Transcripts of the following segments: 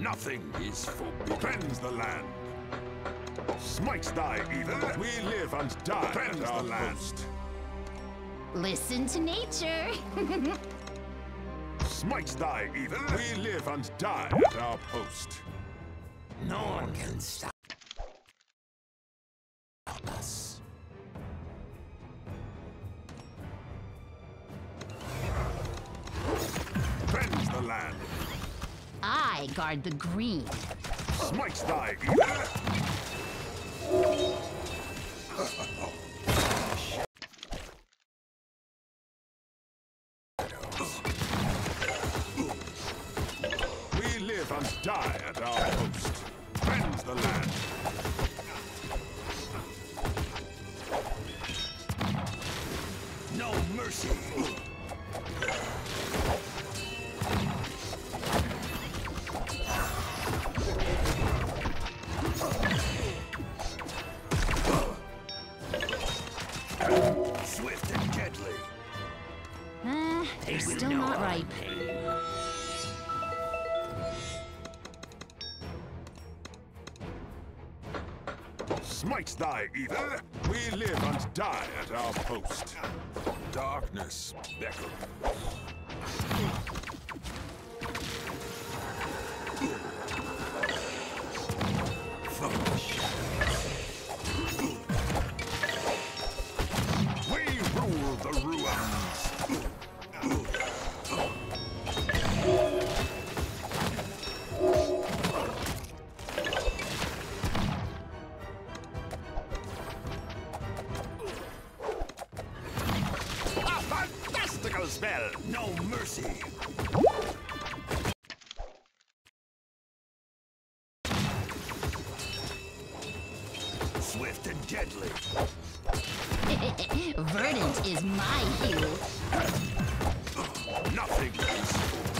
Nothing is forbidden. Cleanse the land. Smites thy evil. We live and die. Cleanse the land. Listen to nature. Smites thy evil. We live and die at our post. No one can stop us. Cleanse the land. I guard the green. Smites thy evil. We live and die at our post. Cleanse the land. No mercy. Swift and deadly. They're still not ripe. Smites thy evil. We live and die at our post. Darkness beckons. We rule the ruins. A fantastical spell. No mercy. Swift and deadly. Verdant is my hue. Nothing is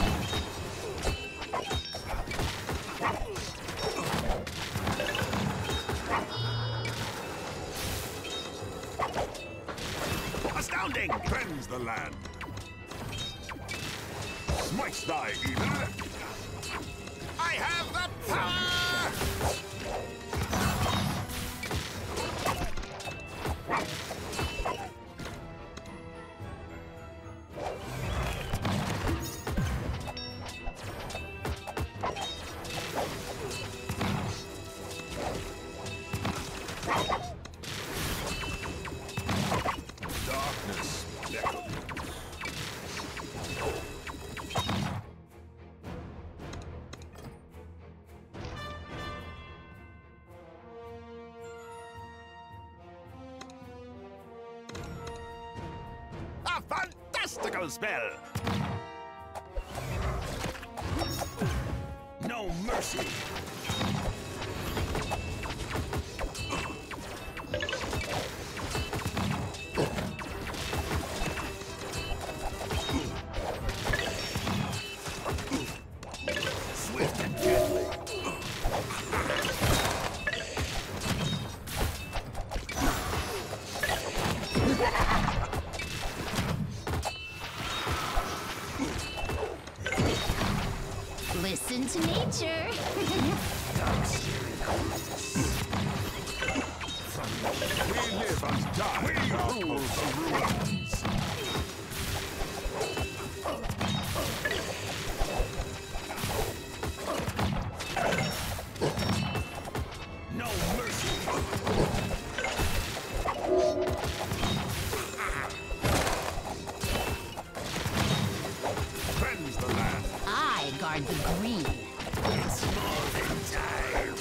Astounding. cleanse the land. Smites thy evil. I have the power! Darkness beckons. A fantastical spell! No mercy. Swift and deadly. Listen to nature. We live and die. We rule the ruins. No mercy. Cleanse the land. I guard the green. It's more than time.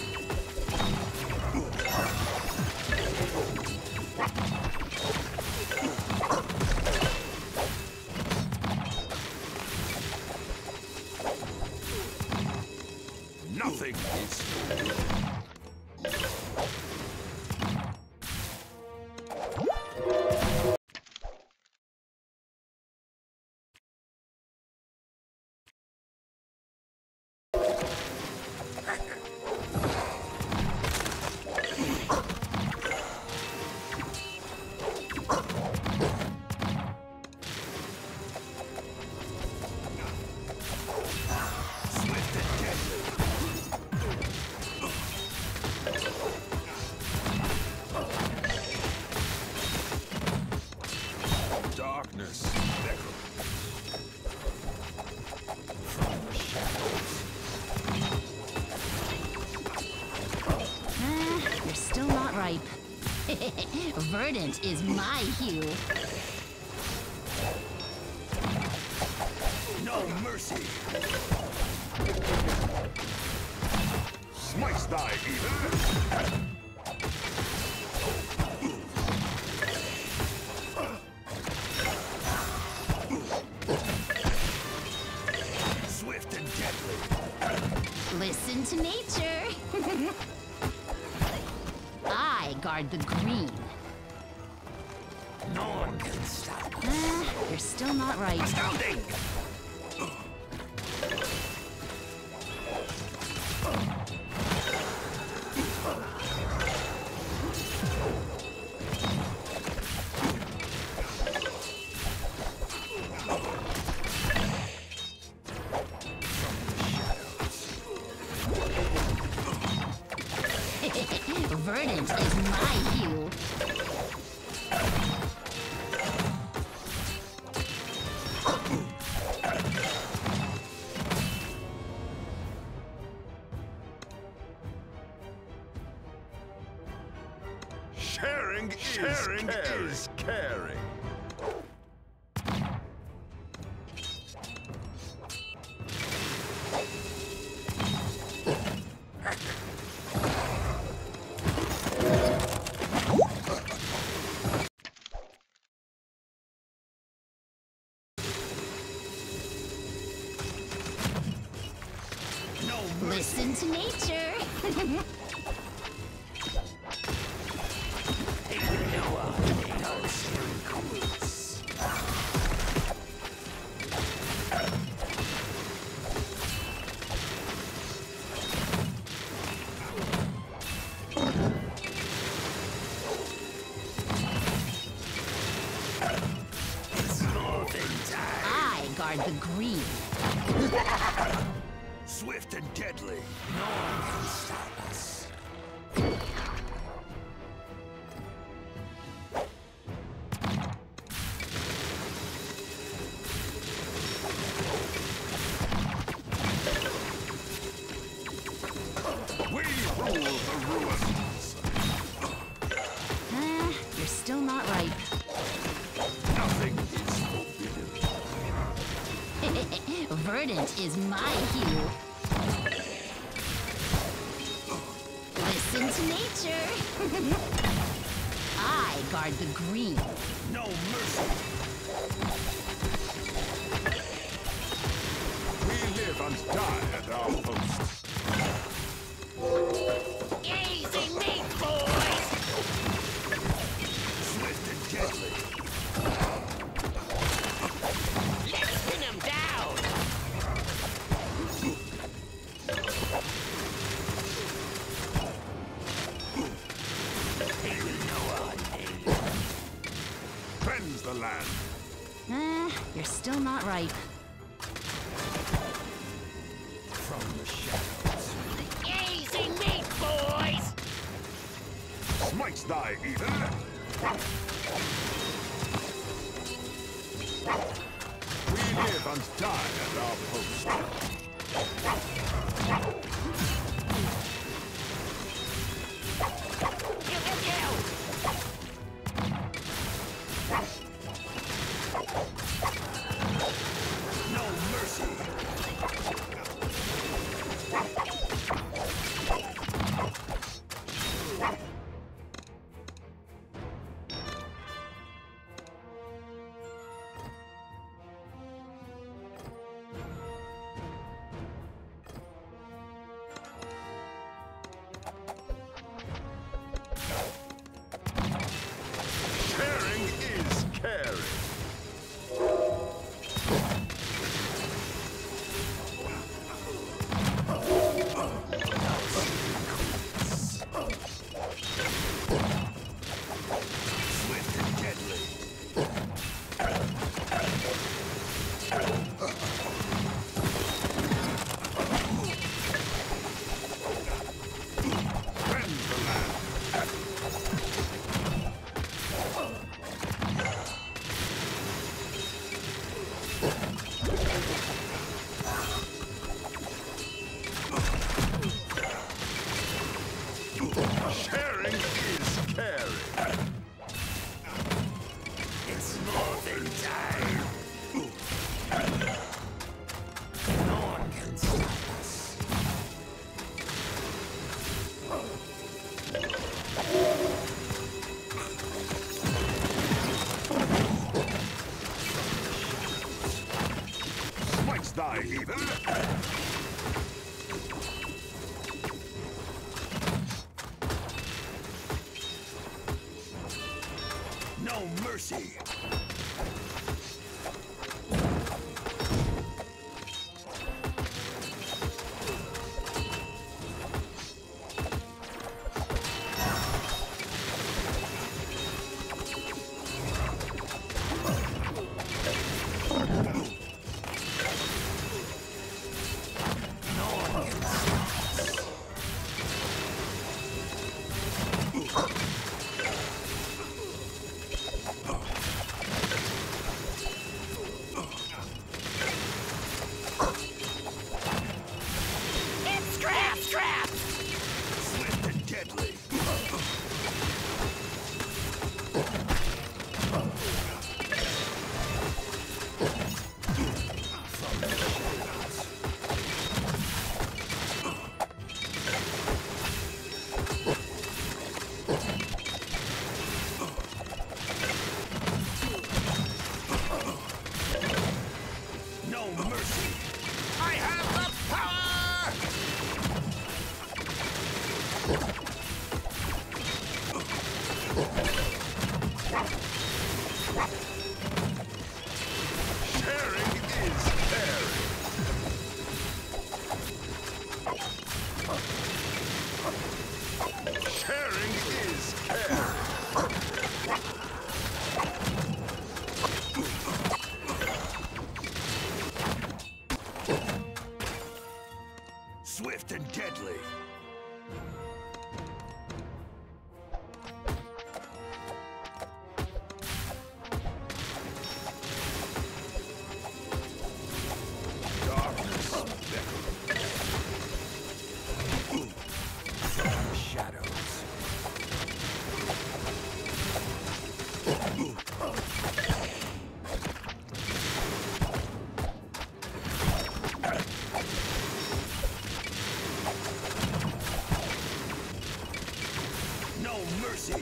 Nothing is forbidden. Verdant is my hue. No mercy. Smites thy either. Swift and deadly. Listen to nature. I guard the green. No one can stop. You're still not right. Astounding! Verdant is my hue. Sharing is caring. No mercy. Listen to nature. I guard the green. Swift and deadly. No one can stop us. We rule the ruins. You're still not right. Nothing is forbidden. Verdant is my hue. Listen to nature. I guard the green. No mercy. We live and die at our post. Easy meat, boys! Swift and deadly. Let's pin him down! Cleanse the land. You're still not right. From the shadows. Easy meat, boys! Smites thy either. We live and die at our post. No mercy. Sharing is caring. Swift and deadly. Cleanse the land. Sharing is caring. thy evil. No mercy. Swift and deadly. No mercy. I have the power! Sharing is caring. Sharing is caring. Swift and deadly. Darkness beckons. From the shadows. No mercy.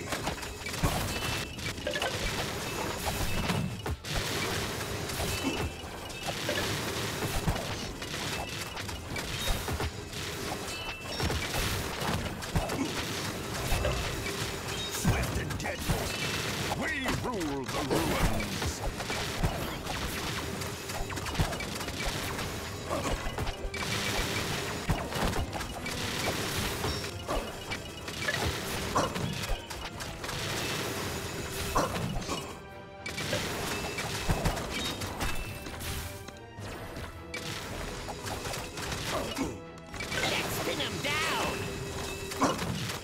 Swift and deadly. We rule the ruins. Let's pin him down.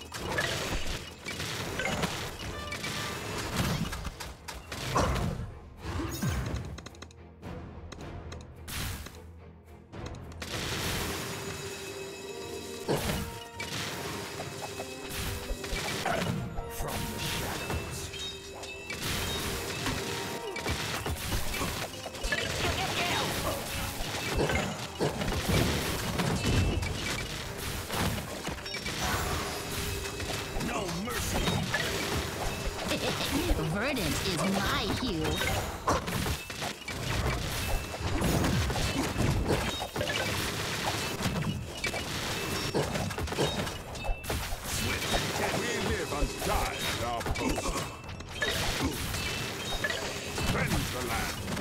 From the shadows. No mercy. Verdant is my hue. Swift and deadly. We live and die at our post. Cleanse the land.